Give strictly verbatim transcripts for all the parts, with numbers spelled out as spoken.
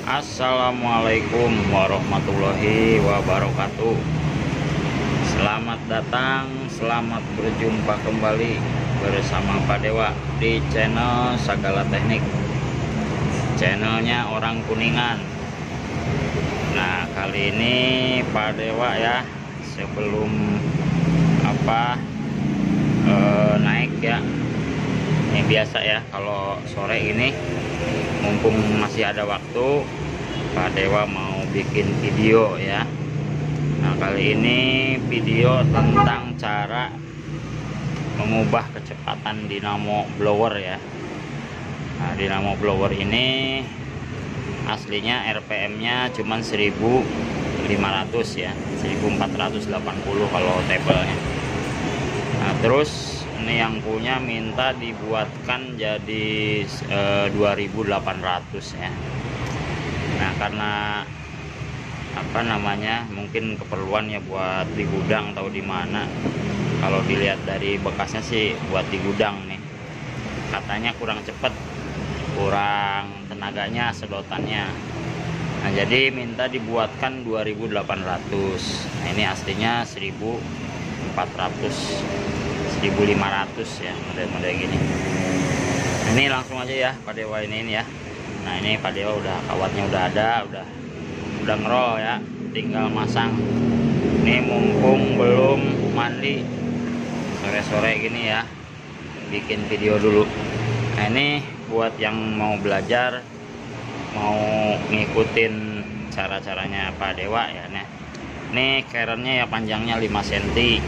Assalamualaikum warahmatullahi wabarakatuh. Selamat datang, selamat berjumpa kembali bersama Pak Dewa di channel Sagala Teknik, channelnya orang Kuningan. Nah, kali ini Pak Dewa ya, sebelum apa eh, naik ya, ini biasa ya kalau sore ini mumpung masih ada waktu, Pak Dewa mau bikin video ya. Nah, kali ini video tentang cara mengubah kecepatan dinamo blower ya. Nah, dinamo blower ini aslinya R P M-nya cuman seribu lima ratus ya, seribu empat ratus delapan puluh kalau tabelnya. Nah, terus ini yang punya minta dibuatkan jadi e, dua ribu delapan ratus ya. Nah, karena apa namanya, mungkin keperluan ya buat di gudang atau di mana. Kalau dilihat dari bekasnya sih buat di gudang nih. Katanya kurang cepet, kurang tenaganya, sedotannya. Nah, jadi minta dibuatkan dua ribu delapan ratus. Nah, ini aslinya seribu empat ratus, seribu lima ratus ya, model-model gini. Ini langsung aja ya Pak Dewa ini ya. Nah, ini Pak Dewa udah kawatnya udah ada, udah udah ngerol ya, tinggal masang. Ini mumpung belum mandi, sore-sore gini ya, bikin video dulu. Nah, ini buat yang mau belajar, mau ngikutin cara-caranya Pak Dewa ya. Nah, ini kerennya ya panjangnya lima sentimeter.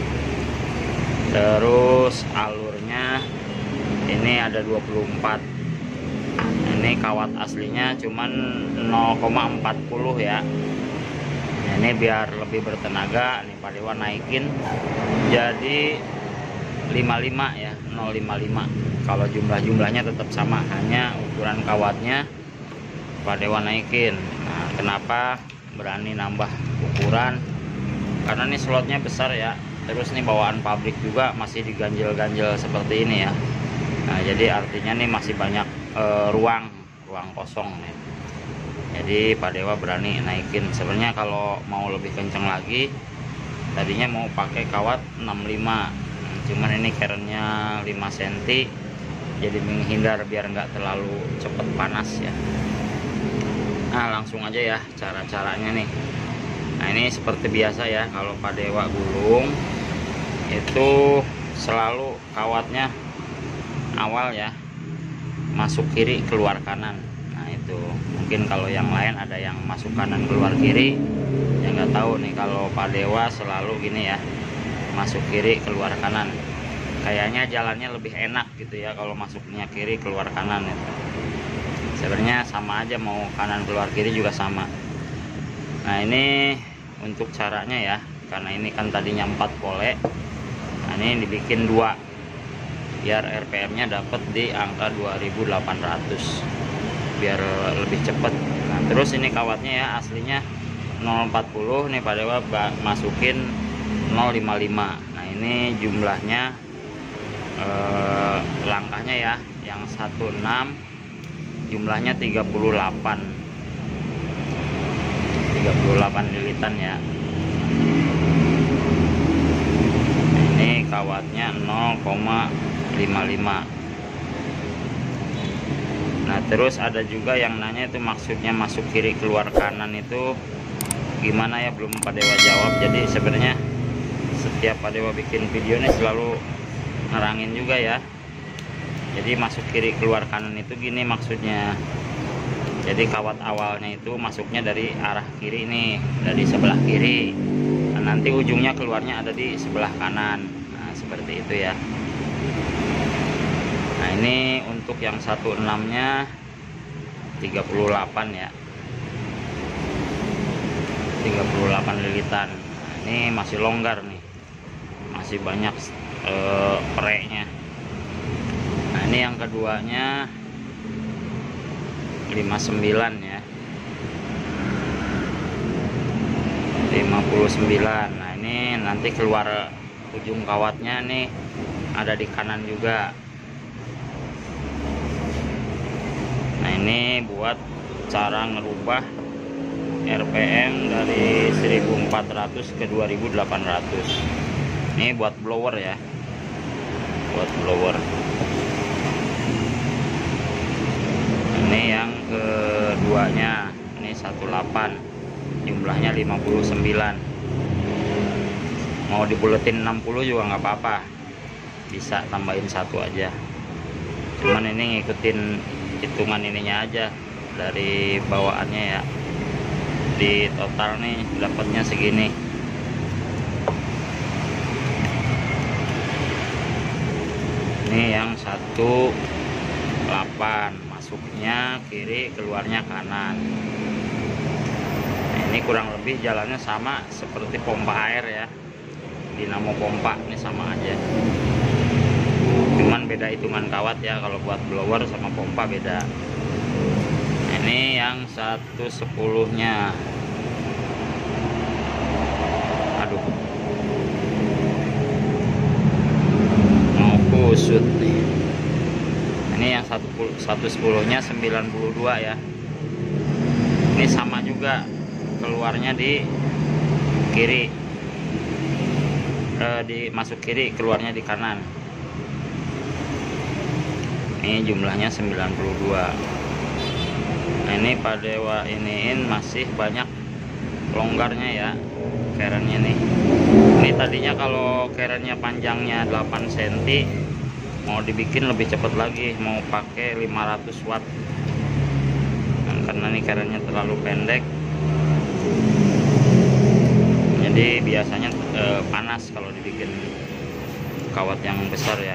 Terus alurnya ini ada dua puluh empat. Ini kawat aslinya cuman nol koma empat puluh ya. Nah, ini biar lebih bertenaga nih Pak Dewa naikin jadi lima puluh lima ya, nol koma lima lima. Kalau jumlah-jumlahnya tetap sama, hanya ukuran kawatnya Pak Dewa naikin. Nah, kenapa berani nambah ukuran? Karena ini slotnya besar ya. Terus nih bawaan pabrik juga masih diganjel-ganjel seperti ini ya. Nah, jadi artinya nih masih banyak e, ruang ruang kosong nih. Jadi Pak Dewa berani naikin. Sebenarnya kalau mau lebih kenceng lagi, tadinya mau pakai kawat enam puluh lima. Cuman ini kerennya lima sentimeter, jadi menghindar biar nggak terlalu cepet panas ya. Nah, langsung aja ya cara-caranya nih. Nah, ini seperti biasa ya, kalau Pak Dewa gulung itu selalu kawatnya awal ya masuk kiri keluar kanan. Nah, itu mungkin kalau yang lain ada yang masuk kanan keluar kiri, ya nggak tahu nih. Kalau Pak Dewa selalu gini ya, masuk kiri keluar kanan. Kayaknya jalannya lebih enak gitu ya kalau masuknya kiri keluar kanan itu. Sebenarnya sama aja, mau kanan keluar kiri juga sama. Nah, ini untuk caranya ya, karena ini kan tadinya empat pole. Nah, ini dibikin dua biar R P M nya dapat di angka dua ribu delapan ratus biar lebih cepat. Nah, terus ini kawatnya ya aslinya nol empat puluh, nih Pak Dewa masukin nol lima lima. Nah, ini jumlahnya eh, langkahnya ya, yang satu enam jumlahnya tiga puluh delapan lilitan ya. Ini kawatnya nol koma lima lima. Nah, terus ada juga yang nanya itu maksudnya masuk kiri keluar kanan itu gimana ya, belum Pak Dewa jawab. Jadi sebenarnya setiap Pak Dewa bikin video ini selalu nerangin juga ya. Jadi masuk kiri keluar kanan itu gini maksudnya. Jadi kawat awalnya itu masuknya dari arah kiri nih, dari sebelah kiri. Nah, nanti ujungnya keluarnya ada di sebelah kanan. Nah, seperti itu ya. Nah, ini untuk yang satu enam nya tiga puluh delapan ya, tiga puluh delapan lilitan. Nah, ini masih longgar nih, masih banyak e, pereknya. Nah, ini yang keduanya lima puluh sembilan ya, lima puluh sembilan. Nah, ini nanti keluar ujung kawatnya nih ada di kanan juga. Nah, ini buat cara ngerubah R P M dari seribu empat ratus ke dua ribu delapan ratus. Ini buat blower ya, buat blower. Ini yang keduanya, ini satu koma delapan, jumlahnya lima puluh sembilan. Mau dibuletin enam puluh juga nggak apa-apa, bisa tambahin satu aja. Cuman ini ngikutin hitungan ininya aja dari bawaannya ya. Di total nih dapatnya segini. Ini yang satu koma delapan, masuknya kiri, keluarnya kanan. Nah, ini kurang lebih jalannya sama seperti pompa air ya, dinamo pompa, ini sama aja. Cuman beda hitungan kawat ya, kalau buat blower sama pompa beda. Nah, ini yang satu sepuluhnya. Aduh, mau kusut nih. Ini yang satu sepuluhnya sembilan puluh dua ya. Ini sama juga, keluarnya di kiri, eh, di masuk kiri, keluarnya di kanan. Ini jumlahnya sembilan puluh dua. Nah, ini Pak Dewa iniin masih banyak longgarnya ya kerennya nih. Ini tadinya kalau kerennya panjangnya delapan sentimeter, mau dibikin lebih cepat lagi, mau pakai lima ratus watt. Nah, karena ini kerennya terlalu pendek, jadi biasanya eh, panas kalau dibikin kawat yang besar ya.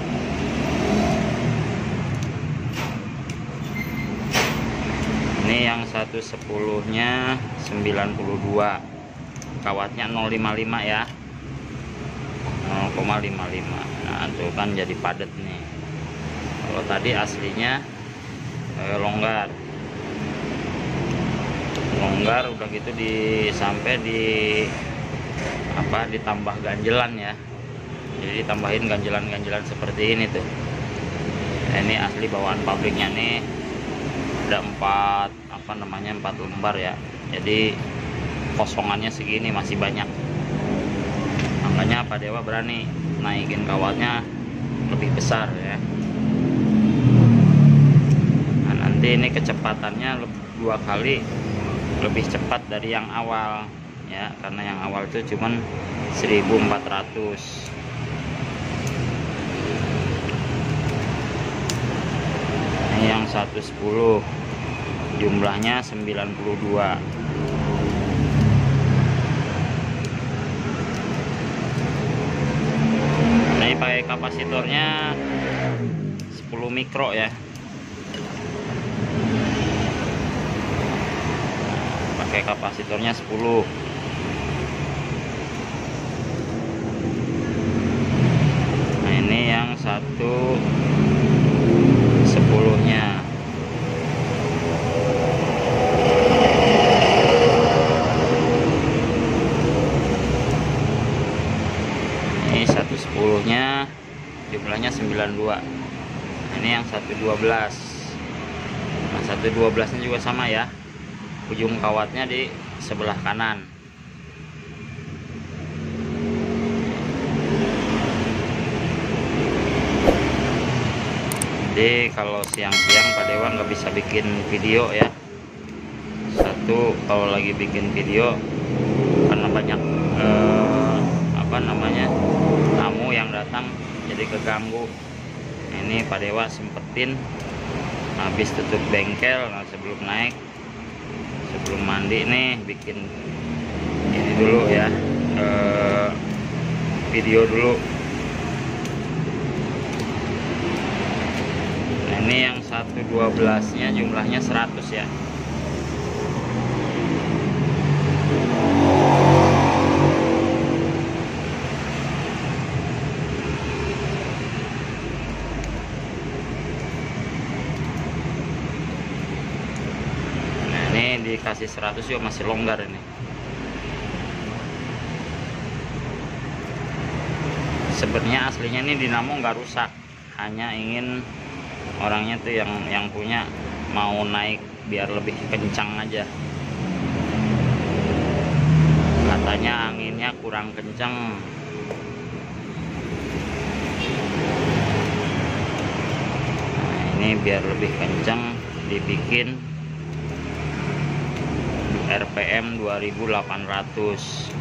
Ini yang satu sepuluhnya sembilan puluh dua, kawatnya nol koma lima lima ya, nol koma lima lima. Nah tuh kan jadi padat nih. Kalau tadi aslinya eh, longgar longgar udah gitu di sampai di apa ditambah ganjelan ya, jadi ditambahin ganjelan-ganjelan seperti ini tuh. Nah, ini asli bawaan pabriknya nih, ada empat apa namanya empat lembar ya, jadi kosongannya segini masih banyak. Makanya Pak Dewa berani naikin kawatnya lebih besar ya. Nah, nanti ini kecepatannya dua kali lebih cepat dari yang awal ya, karena yang awal itu cuman seribu empat ratus. Ini yang satu sepuluh, jumlahnya sembilan puluh dua. Ini pakai kapasitornya sepuluh mikro ya. Pakai kapasitornya sepuluh. Nah, ini yang satu sepuluhnya. Ini satu sepuluhnya jumlahnya sembilan puluh dua. Ini yang satu dua belas. Nah, satu dua belas nya juga sama ya, ujung kawatnya di sebelah kanan. Jadi kalau siang-siang Pak Dewa nggak bisa bikin video ya. Satu, kalau lagi bikin video karena banyak eh, apa namanya tamu yang datang, jadi keganggu. Nah, ini Pak Dewa sempetin habis tutup bengkel. Nah, sebelum naik, sebelum mandi nih bikin ini dulu ya, eh, video dulu. Nah, ini yang satu dua belas nya jumlahnya seratus ya. Dikasih seratus juga masih longgar ini. Sebenarnya aslinya ini dinamo nggak rusak, hanya ingin orangnya tuh yang yang punya mau naik biar lebih kencang aja. Katanya anginnya kurang kencang. Nah, ini biar lebih kencang dibikin R P M dua ribu delapan ratus.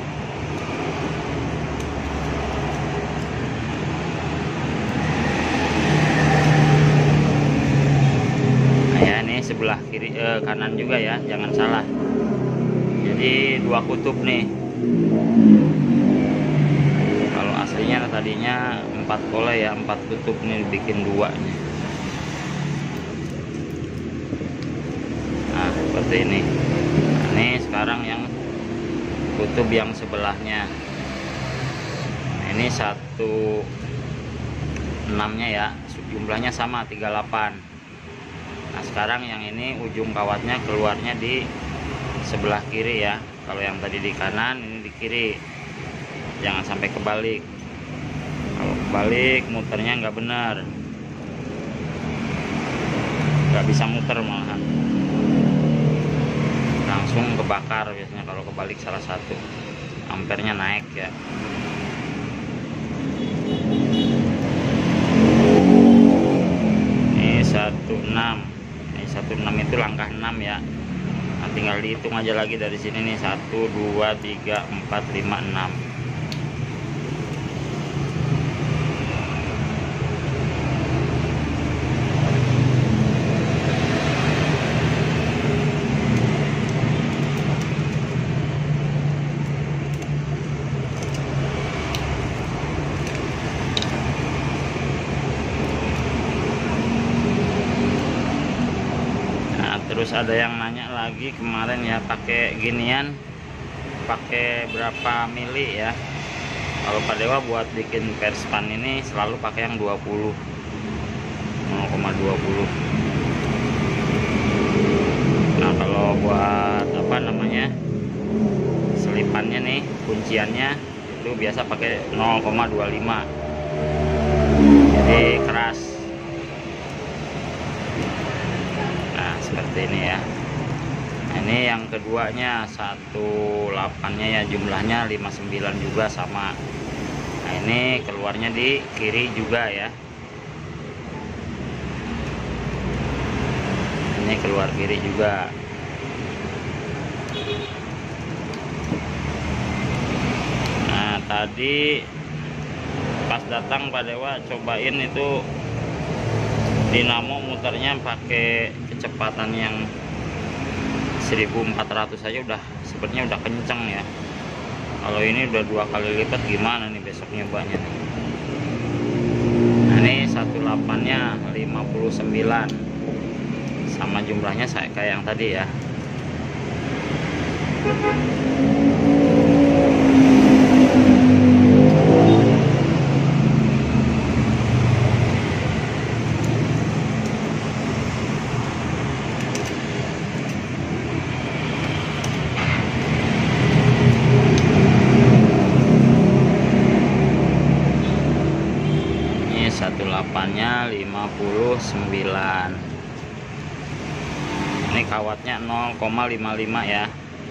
Nah ya, ini sebelah kiri eh, kanan juga ya, jangan salah. Jadi dua kutub nih. Kalau aslinya tadinya empat pole ya, empat kutub, nih dibikin dua nih. Nah seperti ini. Nah, ini sekarang yang kutub yang sebelahnya. Nah, ini satu enamnya ya, jumlahnya sama tiga puluh delapan. Nah sekarang yang ini ujung kawatnya keluarnya di sebelah kiri ya. Kalau yang tadi di kanan, ini di kiri. Jangan sampai kebalik. Kalau kebalik muternya nggak benar, nggak bisa muter malahan, langsung kebakar biasanya kalau kebalik salah satu. Ampernya naik ya. Ini satu enam. Ini satu enam itu langkah enam ya. Nah, tinggal dihitung aja lagi dari sini nih, satu dua tiga empat lima enam. Terus ada yang nanya lagi kemarin ya, pakai ginian pakai berapa mili ya. Kalau Pak Dewa buat bikin perspan ini selalu pakai yang dua puluh, nol koma dua puluh. Nah kalau buat apa namanya, selipannya nih, kunciannya itu biasa pakai nol koma dua lima, jadi keras. Seperti ini ya. Nah, ini yang keduanya satu delapan-nya ya, jumlahnya lima puluh sembilan juga sama. Nah ini keluarnya di kiri juga ya. Ini keluar kiri juga. Nah tadi pas datang Pak Dewa cobain itu dinamo muternya pakai kecepatan yang seribu empat ratus aja udah sepertinya udah kenceng ya. Kalau ini udah dua kali lipat, gimana nih besok nyobanya nih. Nah ini satu delapan-nya lima puluh sembilan, sama jumlahnya saya kayak yang tadi ya. satu delapan-nya lima puluh sembilan. Ini kawatnya nol koma lima lima ya.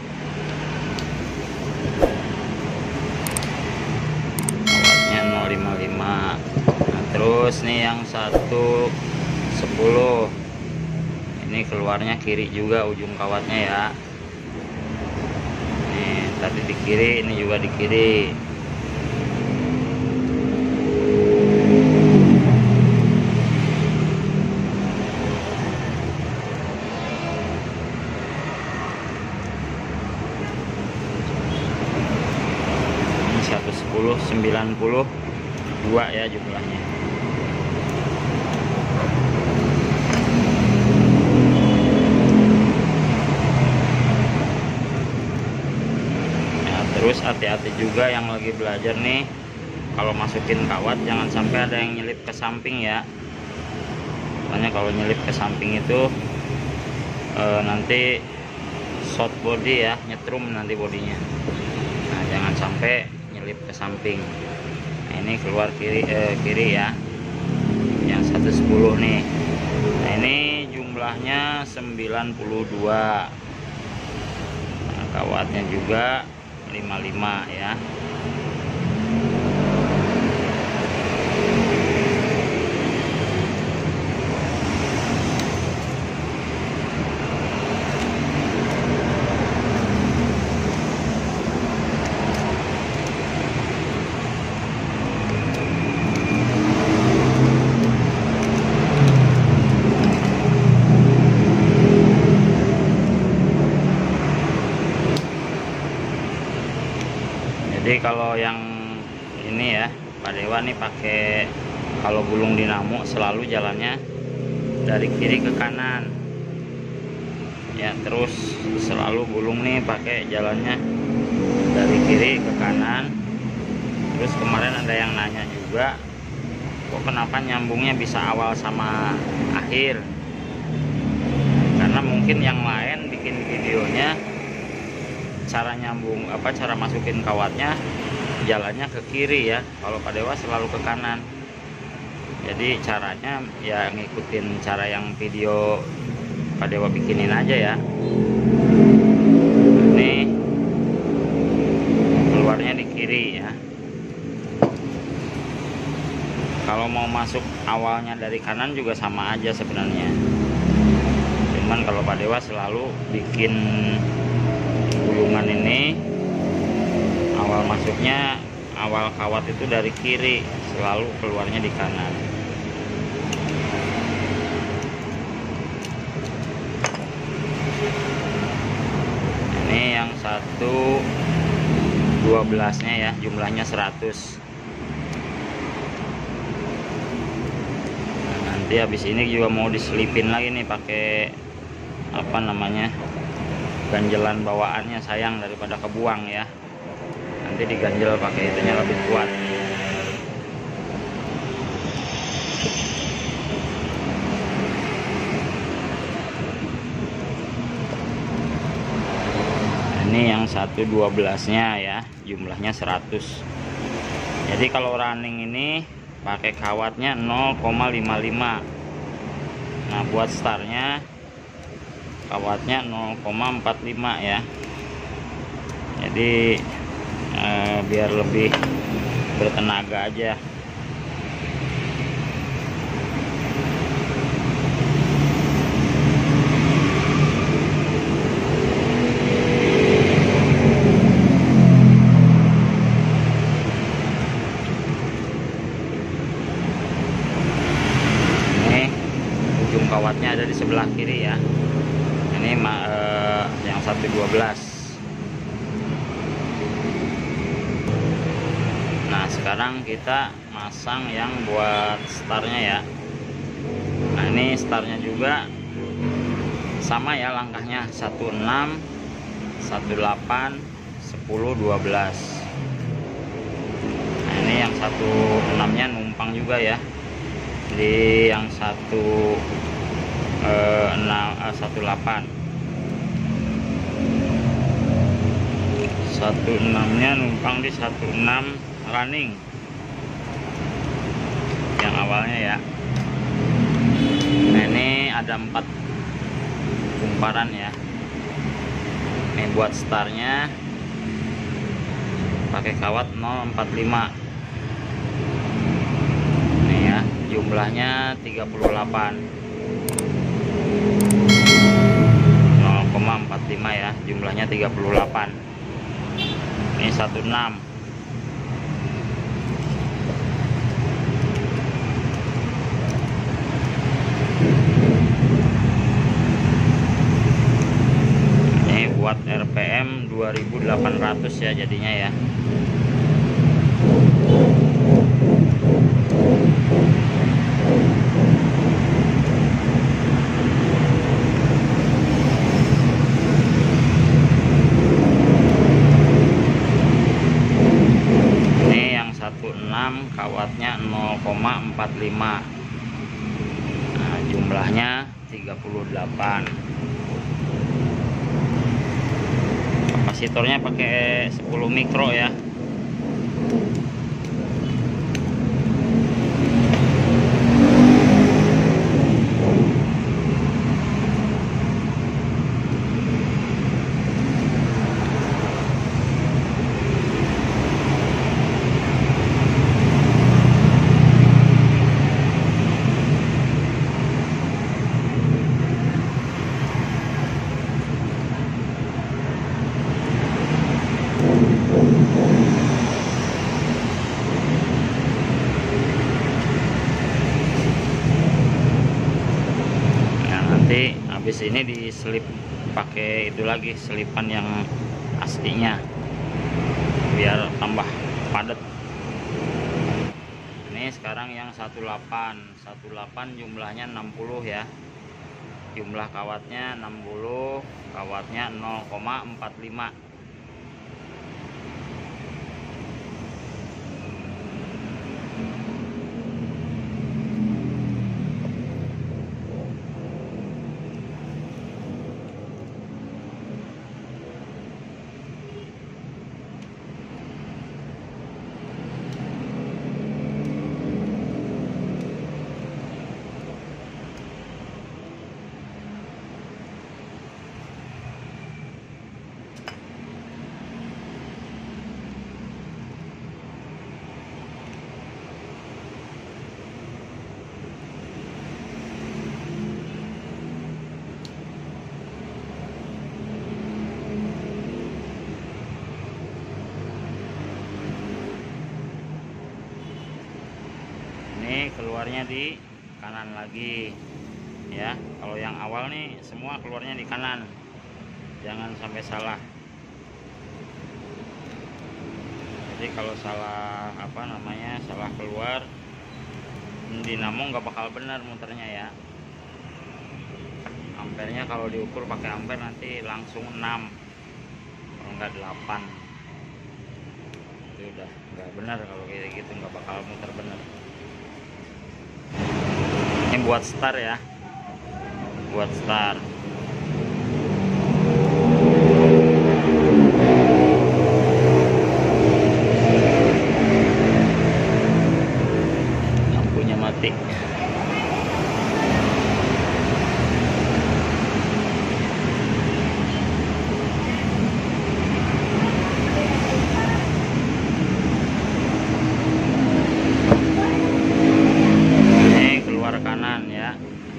Kawatnya nol koma lima lima. Nah, terus nih yang satu sepuluh. Ini keluarnya kiri juga ujung kawatnya ya. Nih, tadi di kiri, ini juga di kiri. seratus sepuluh, sembilan puluh dua ya jumlahnya. Nah, terus hati-hati juga yang lagi belajar nih, kalau masukin kawat jangan sampai ada yang nyelip ke samping ya. Soalnya kalau nyelip ke samping itu e, nanti short body ya, nyetrum nanti bodinya. Nah jangan sampai nyelip ke samping. Nah ini keluar kiri eh, kiri ya, yang seratus sepuluh nih. Nah ini jumlah jumlahnya sembilan puluh dua. Nah, kawatnya juga lima puluh lima ya. Jadi kalau yang ini ya Pak Dewa nih pakai, kalau gulung dinamo selalu jalannya dari kiri ke kanan ya, terus selalu gulung nih pakai jalannya dari kiri ke kanan. Terus kemarin ada yang nanya juga, kok kenapa nyambungnya bisa awal sama akhir? Karena mungkin yang lain bikin videonya cara nyambung apa cara masukin kawatnya jalannya ke kiri ya, kalau Pak Dewa selalu ke kanan. Jadi caranya ya ngikutin cara yang video Pak Dewa bikinin aja ya. Ini keluarnya di kiri ya. Kalau mau masuk awalnya dari kanan juga sama aja sebenarnya, cuman kalau Pak Dewa selalu bikin gulungan ini awal masuknya, awal kawat itu dari kiri, selalu keluarnya di kanan. Ini yang satu dua belasnya ya, jumlahnya seratus. Nah, nanti habis ini juga mau diselipin lagi nih pakai apa namanya, ganjelan bawaannya, sayang daripada kebuang ya. Nanti diganjel pakai itunya lebih kuat. Ini yang satu dua belasnya ya, jumlahnya seratus. Jadi kalau running ini pakai kawatnya nol koma lima lima. Nah buat startnya kawatnya nol koma empat lima ya. Jadi eh, biar lebih bertenaga aja. Ini ujung kawatnya ada di sebelah kiri ya. Ini eh, yang satu dua belas. Nah sekarang kita masang yang buat startnya ya. Nah ini startnya juga sama ya langkahnya, satu enam, satu delapan, sepuluh, dua belas. Nah ini yang satu enam nya numpang juga ya, di yang satu enam, satu delapan, satu enam nya numpang di satu enam running yang awalnya ya. Nah ini ada empat kumparan ya. Ini buat startnya pakai kawat nol empat lima. Ini ya jumlahnya tiga puluh delapan. nol koma empat lima ya, jumlahnya tiga puluh delapan. Ini satu enam. Ini buat R P M dua ribu delapan ratus ya jadinya ya. Kawatnya nol koma empat lima. Nah, jumlahnya tiga puluh delapan. Kapasitornya pakai sepuluh mikro ya. ini diselip pakai itu lagi, selipan yang aslinya biar tambah padat. Ini sekarang yang satu delapan satu delapan jumlahnya enam puluh ya, jumlah kawatnya enam puluh, kawatnya nol koma empat lima. Keluarnya di kanan lagi ya. Kalau yang awal nih semua keluarnya di kanan, jangan sampai salah. Jadi kalau salah apa namanya salah keluar, dinamo nggak bakal benar muternya ya. Ampernya kalau diukur pakai ampere nanti langsung enam, kalau nggak delapan. Itu udah nggak benar, kalau kayak gitu nggak bakal muter benar. Ini buat start ya, buat start. Lampunya mati. Kanan ya.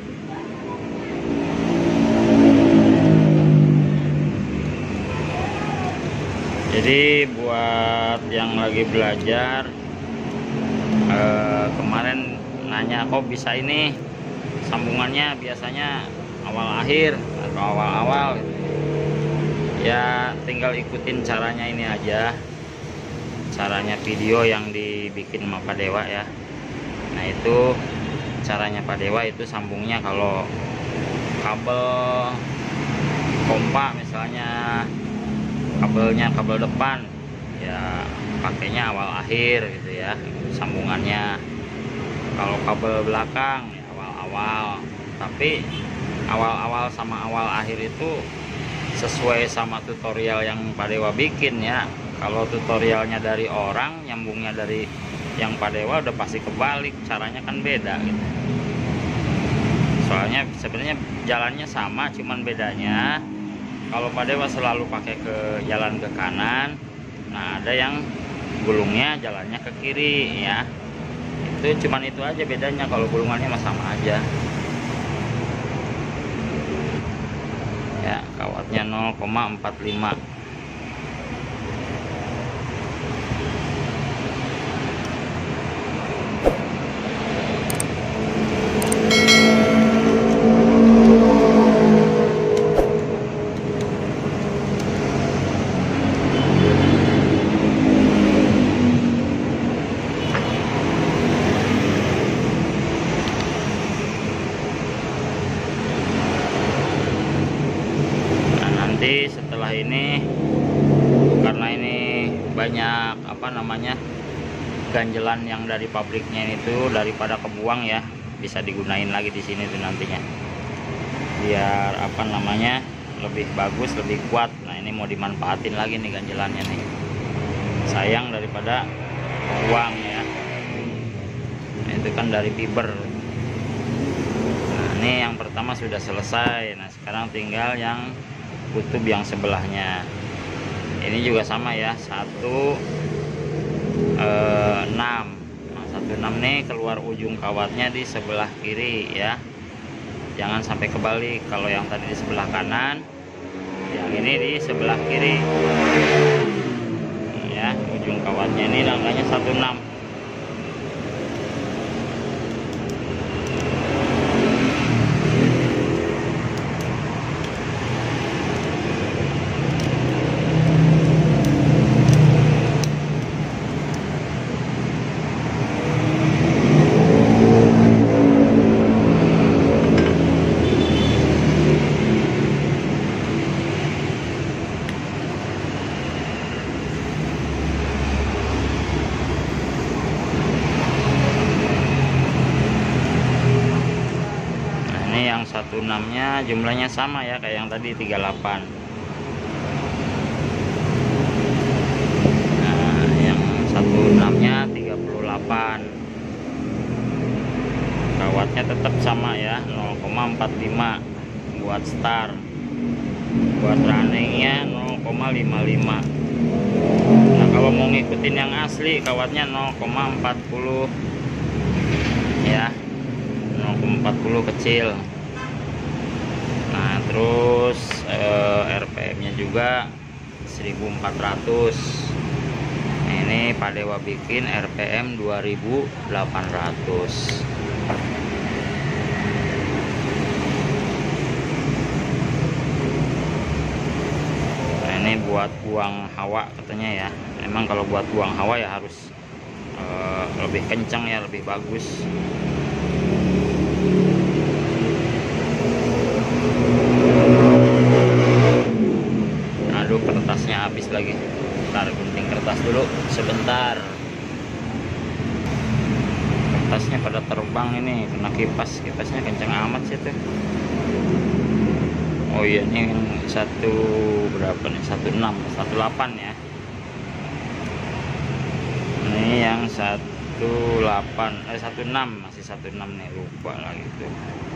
Jadi buat yang lagi belajar eh, kemarin nanya kok bisa ini sambungannya biasanya awal akhir atau awal-awal, ya tinggal ikutin caranya ini aja, caranya video yang dibikin sama Pak Dewa ya. Nah itu caranya Pak Dewa, itu sambungnya kalau kabel kompa misalnya kabelnya kabel depan ya pakainya awal akhir gitu ya sambungannya. Kalau kabel belakang ya awal-awal, tapi awal-awal sama awal akhir itu sesuai sama tutorial yang Pak Dewa bikin ya. Kalau tutorialnya dari orang, nyambungnya dari yang Pak Dewa udah pasti kebalik, caranya kan beda gitu. Soalnya sebenarnya jalannya sama, cuman bedanya kalau Pak Dewa selalu pakai ke jalan ke kanan, nah ada yang gulungnya jalannya ke kiri ya. Itu cuman itu aja bedanya, kalau gulungannya mah sama aja. Ya, kawatnya nol koma empat lima. Setelah ini, karena ini banyak apa namanya ganjelan yang dari pabriknya itu, daripada kebuang ya, bisa digunain lagi di sini tuh nantinya, biar apa namanya lebih bagus, lebih kuat. Nah ini mau dimanfaatin lagi nih ganjelannya nih, sayang daripada buang ya. Nah, itu kan dari fiber. Nah ini yang pertama sudah selesai. Nah sekarang tinggal yang kutub yang sebelahnya. Ini juga sama ya, satu enam. Nah, satu enam nih keluar ujung kawatnya di sebelah kiri ya, jangan sampai kebalik. Kalau yang tadi di sebelah kanan, yang ini di sebelah kiri ya. Ujung kawatnya ini angkanya satu enam. satu enam nya jumlahnya sama ya kayak yang tadi tiga puluh delapan. Nah yang satu enam nya tiga puluh delapan, kawatnya tetap sama ya nol koma empat lima buat star, buat runningnya nol koma lima lima. Nah kalau mau ngikutin yang asli kawatnya nol koma empat puluh ya, nol koma empat puluh kecil. Nah terus eh, R P M nya juga seribu empat ratus. Nah, ini Pak Dewa bikin R P M dua ribu delapan ratus. Ini buat buang hawa katanya ya. Memang kalau buat buang hawa ya harus uh, lebih kencang ya, lebih bagus. Aduh kertasnya habis lagi. Ntar gunting kertas dulu sebentar. Kertasnya pada terbang ini kena kipas, kipasnya kencang amat sih tuh. Oh iya ini yang satu berapa nih, satu enam satu delapan ya. Ini yang satu delapan eh satu enam, masih satu enam nih, lupa lagi tuh.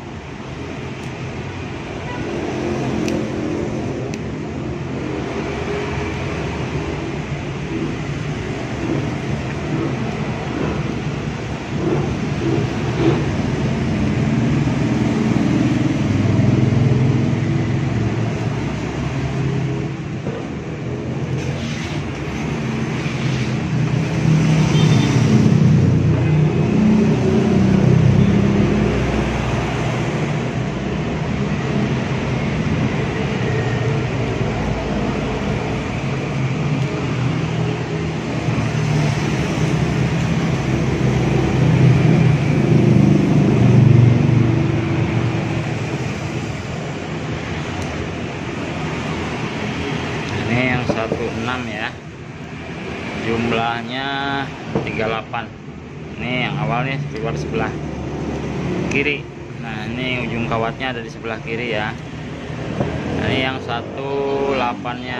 satu enam ya, jumlahnya tiga puluh delapan. Ini yang awalnya keluar sebelah kiri. Nah ini ujung kawatnya ada di sebelah kiri ya. Nah, ini yang satu delapan nya.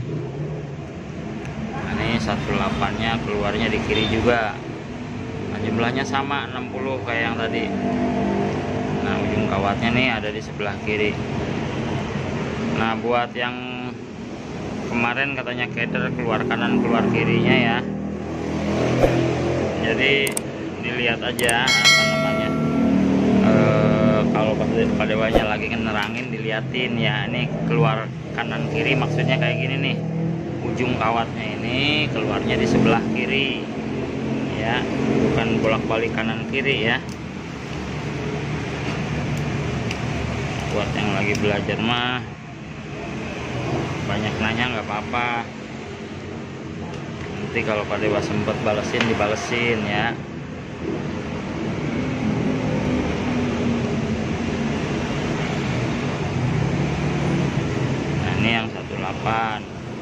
Nah, ini satu delapan nya keluarnya di kiri juga. Nah, jumlahnya sama enam puluh kayak yang tadi. Nah ujung kawatnya nih ada di sebelah kiri. Nah buat yang kemarin katanya keder keluar kanan keluar kirinya ya, jadi dilihat aja apa namanya e, kalau Pak Dewanya lagi nerangin diliatin ya, ini keluar kanan kiri maksudnya kayak gini nih, ujung kawatnya ini keluarnya di sebelah kiri ya, bukan bolak-balik kanan kiri ya. Buat yang lagi belajar mah banyak nanya nggak apa-apa, nanti kalau Pak Dewa sempet balesin dibalesin ya. Nah ini yang satu delapan,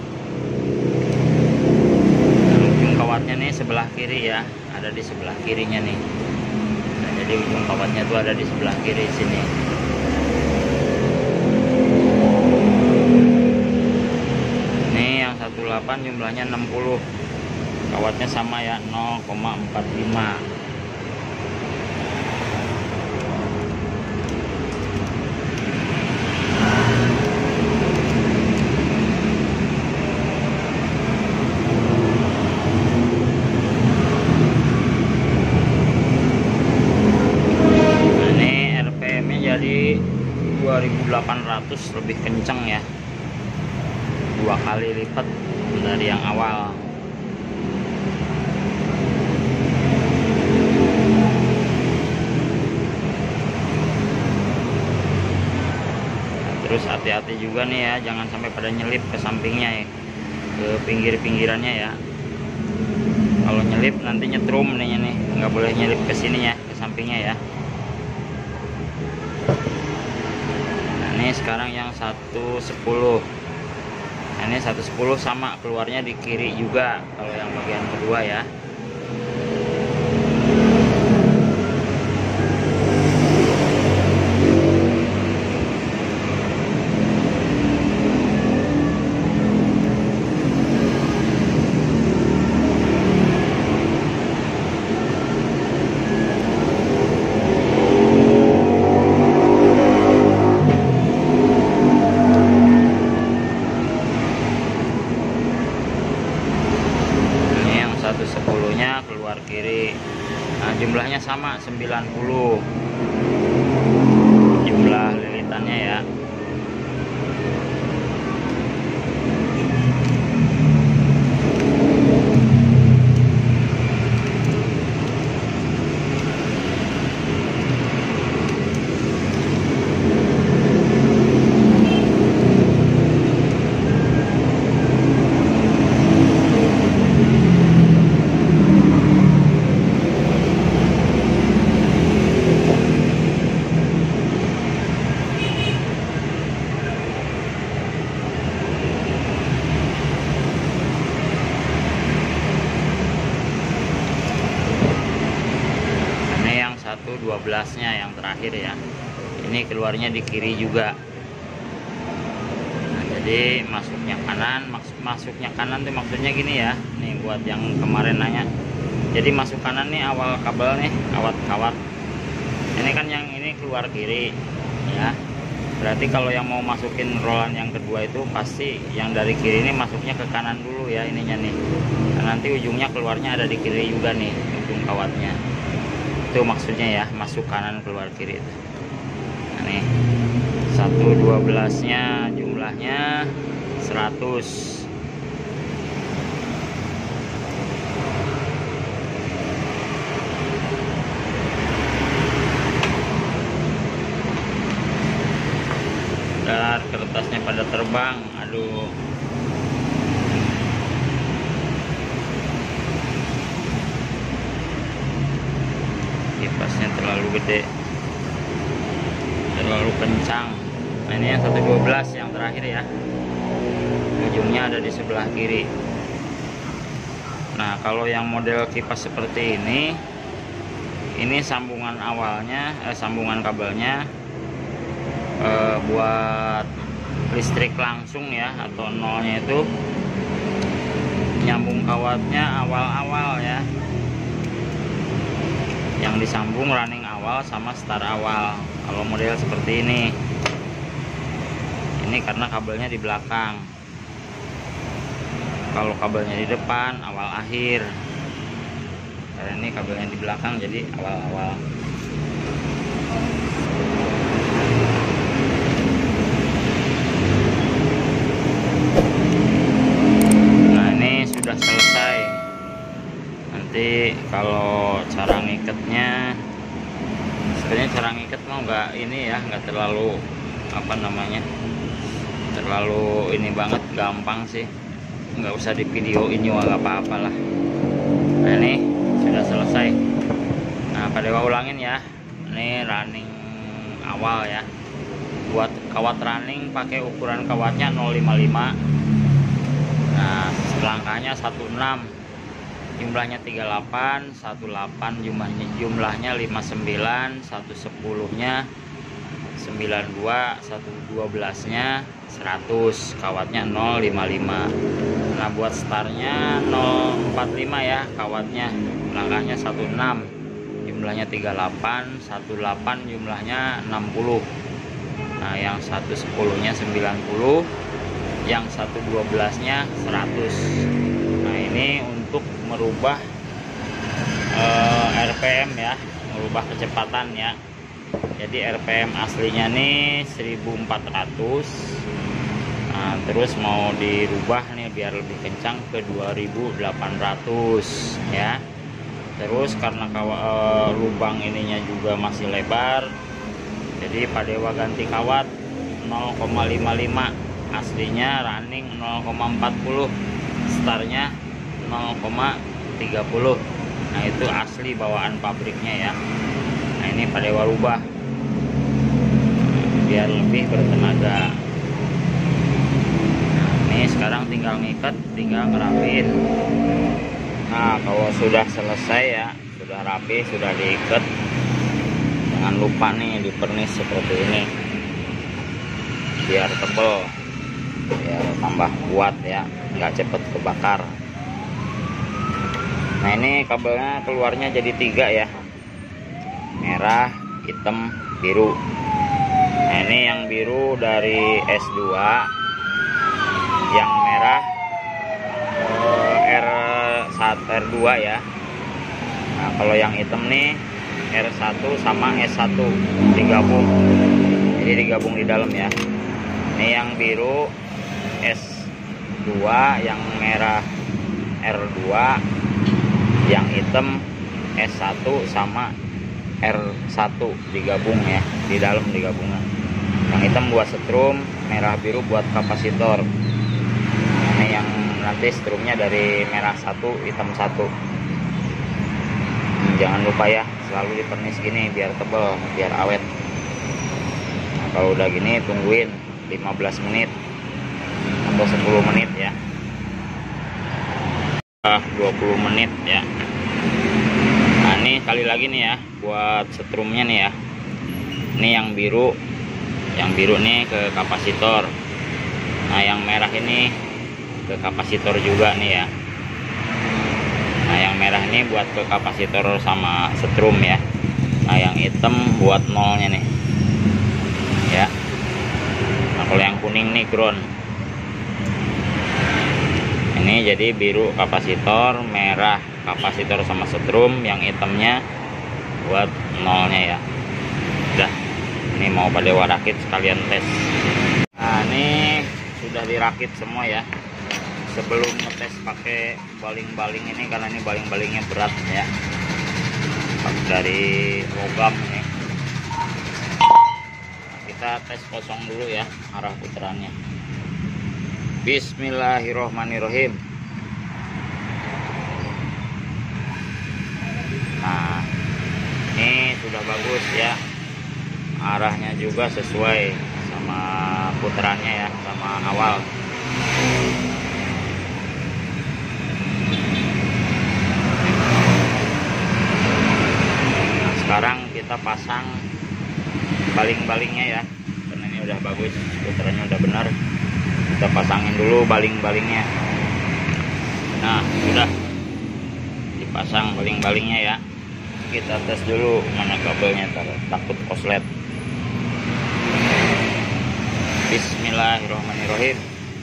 nah, ujung kawatnya nih sebelah kiri ya, ada di sebelah kirinya nih. Nah, jadi ujung kawatnya tuh ada di sebelah kiri sini. satu delapan jumlahnya enam puluh, kawatnya sama ya nol koma empat lima. Nah, ini R P M nya jadi dua ribu delapan ratus, lebih kencang ya, dua kali lipat dari yang awal. Nah, terus hati-hati juga nih ya, jangan sampai pada nyelip ke sampingnya ya, ke pinggir-pinggirannya ya. Kalau nyelip nanti nyetrum nih, nih nggak boleh nyelip ke sini ya, ke sampingnya ya. Nah ini sekarang yang satu sepuluh. Ini satu sepuluh sama keluarnya di kiri juga kalau yang bagian kedua ya. nya keluar kiri. Nah, jumlahnya sama sembilan puluh jumlah lilitannya ya. Satu dua belasnya yang terakhir ya, ini keluarnya di kiri juga. Nah, jadi masuknya kanan, maksud masuknya kanan tuh maksudnya gini ya, nih buat yang kemarin nanya. Jadi masuk kanan nih awal kabel nih, kawat-kawat. Ini kan yang ini keluar kiri ya. Berarti kalau yang mau masukin rolan yang kedua itu pasti yang dari kiri ini masuknya ke kanan dulu ya ininya nih. Nah, nanti ujungnya keluarnya ada di kiri juga nih ujung kawatnya. Itu maksudnya ya, masuk kanan keluar kiri itu. Nah, nih satu dua belasnya jumlahnya seratus. Dan kertasnya pada terbang, aduh. Kipasnya terlalu gede, terlalu kencang. Nah, ini yang satu dua belas yang terakhir ya, ujungnya ada di sebelah kiri. Nah, kalau yang model kipas seperti ini ini sambungan awalnya eh, sambungan kabelnya eh, buat listrik langsung ya, atau nolnya itu nyambung kawatnya awal-awal ya, yang disambung running awal sama start awal. Kalau model seperti ini ini karena kabelnya di belakang. Kalau kabelnya di depan awal akhir. Karena ini kabelnya di belakang jadi awal-awal. Nah, ini sudah selesai. Nanti kalau cara ngiketnya, sebenarnya cara ngiket mau nggak ini ya, nggak terlalu apa namanya, terlalu ini banget, gampang sih, nggak usah di videoin juga nggak apa-apa lah. Nah, ini sudah selesai. Nah, pada gua ulangin ya, ini running awal ya. Buat kawat running pakai ukuran kawatnya nol lima lima. Nah, selangkahnya satu enam, jumlahnya tiga puluh delapan, satu delapan jumlahnya jumlahnya lima puluh sembilan, satu sepuluh nya sembilan puluh dua, satu dua belas nya seratus, kawatnya nol lima lima. Nah, buat startnya nol empat lima ya kawatnya, langkahnya satu enam, jumlahnya tiga puluh delapan, satu delapan jumlahnya enam puluh. Nah, yang satu sepuluh nya sembilan puluh, yang satu dua belas nya seratus. Nah, ini untuk merubah uh, R P M ya, merubah kecepatan ya. Jadi R P M aslinya nih seribu empat ratus. Nah, terus mau dirubah nih biar lebih kencang ke dua ribu delapan ratus ya. Terus karena uh, lubang ininya juga masih lebar, jadi Pak Dewa ganti kawat nol koma lima lima, aslinya running nol koma empat puluh, startnya nol koma tiga puluh. Nah, itu asli bawaan pabriknya ya. Nah, ini Pak Dewa rubah biar lebih bertenaga. Nah, ini sekarang tinggal ngikat, tinggal ngerapiin. Nah, kalau sudah selesai ya, sudah rapi, sudah diikat, jangan lupa nih di pernis seperti ini biar tebel, biar tambah kuat ya, nggak cepet kebakar. Nah, ini kabelnya keluarnya jadi tiga ya, merah, hitam, biru. Nah, ini yang biru dari S dua, yang merah R satu R dua ya, Kalau yang hitam nih R satu sama S satu digabung, jadi digabung di dalam ya. Ini yang biru S dua, yang merah R dua, yang hitam S satu sama R satu digabung ya, di dalam digabungan. Yang hitam buat setrum, merah biru buat kapasitor. Ini yang nanti strumnya dari merah satu, hitam satu. Jangan lupa ya, selalu dipernis gini biar tebal, biar awet. Nah, kalau udah gini tungguin lima belas menit atau sepuluh menit ya. Ah, dua puluh menit ya. Nah, ini kali lagi nih ya buat setrumnya nih ya. Ini yang biru. Yang biru nih ke kapasitor. Nah, yang merah ini ke kapasitor juga nih ya. Nah, yang merah ini buat ke kapasitor sama setrum ya. Nah, yang hitam buat nolnya nih ya. Nah, kalau yang kuning nih ground. Ini jadi biru kapasitor, merah kapasitor sama setrum, yang hitamnya buat nolnya ya. Udah, ini mau Padewa rakit sekalian tes. Nah, ini sudah dirakit semua ya. Sebelum ngetes pakai baling-baling ini, karena ini baling-balingnya berat ya, dari logam ini. Kita tes kosong dulu ya arah putarannya. Bismillahirrohmanirrohim. Nah, ini sudah bagus ya, arahnya juga sesuai sama putarannya ya, sama awal. Sekarang kita pasang baling-balingnya ya, karena ini udah bagus, putarannya udah benar. Kita pasangin dulu baling-balingnya. Nah, sudah dipasang baling-balingnya ya. Kita tes dulu mana kabelnya, takut koslet. Bismillahirrahmanirrahim.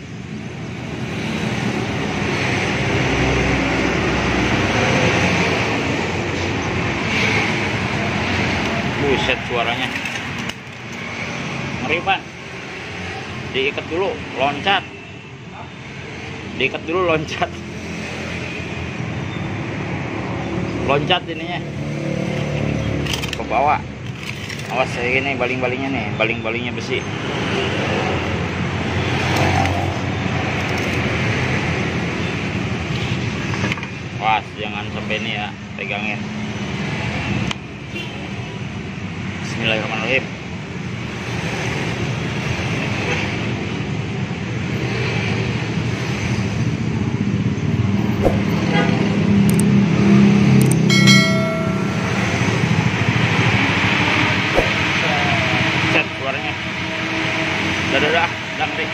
Buset suaranya ngeri Pak. Diikat dulu, loncat. Diikat dulu, loncat. Loncat ininya ke bawah. Awas kayak gini baling-balingnya nih, baling-balingnya besi. Awas jangan sampai ini ya, pegangin. Bismillahirrahmanirrahim. Set suaranya. Dadah dah, dah ngeri.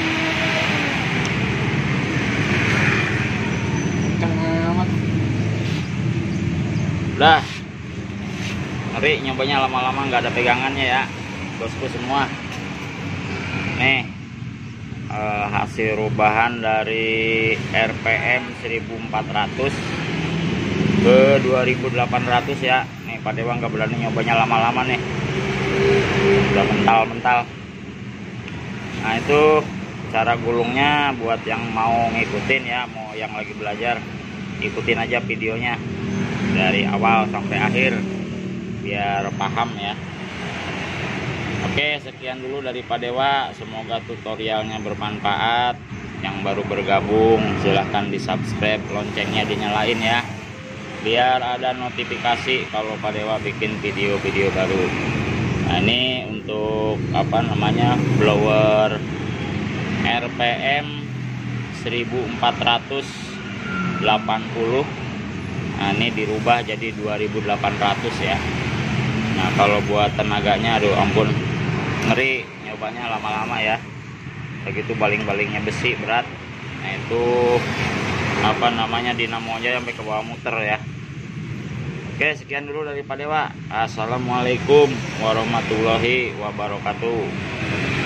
Udah ngeri, nyobanya lama-lama nggak ada pegangannya ya bosku semua. Nih eh, hasil rubahan dari R P M seribu empat ratus ke dua ribu delapan ratus ya. Nih Padewa nggak berani nyobanya lama-lama nih, udah mental-mental. Nah, itu cara gulungnya buat yang mau ngikutin ya, mau yang lagi belajar, ikutin aja videonya dari awal sampai akhir biar paham ya. Oke, sekian dulu dari Padewa, semoga tutorialnya bermanfaat. Yang baru bergabung silahkan di subscribe, loncengnya dinyalain ya, biar ada notifikasi kalau Padewa bikin video-video baru. Nah, ini untuk apa namanya, blower R P M seribu empat ratus delapan puluh. Nah, ini dirubah jadi dua ribu delapan ratus ya. Nah, kalau buat tenaganya aduh ampun, ngeri nyobanya lama-lama ya. Begitu baling-balingnya besi berat. Nah, itu apa namanya, dinamonya sampai ke bawah muter ya. Oke, sekian dulu dari Padewa. Assalamualaikum warahmatullahi wabarakatuh.